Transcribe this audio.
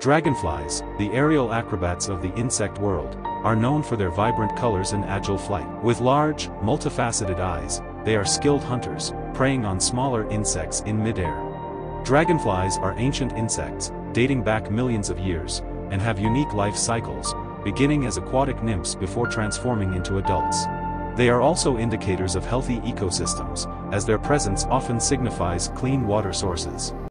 Dragonflies, the aerial acrobats of the insect world, are known for their vibrant colors and agile flight. With large, multifaceted eyes, they are skilled hunters, preying on smaller insects in midair. Dragonflies are ancient insects, dating back millions of years, and have unique life cycles, beginning as aquatic nymphs before transforming into adults. They are also indicators of healthy ecosystems, as their presence often signifies clean water sources.